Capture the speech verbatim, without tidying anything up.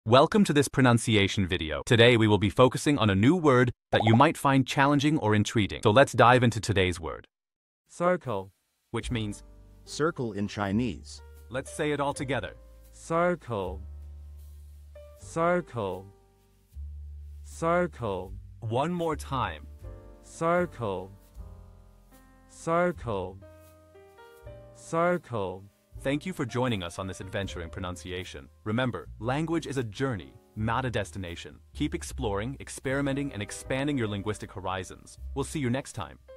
Welcome to this pronunciation video. Today we will be focusing on a new word that you might find challenging or intriguing. So let's dive into today's word. Circle. Which means, Circle in Chinese. let's say it all together. Circle. Circle. Circle. One more time. Circle. Circle. Circle. Thank you for joining us on this adventure in pronunciation. Remember, language is a journey, not a destination. Keep exploring, experimenting, and expanding your linguistic horizons. We'll see you next time.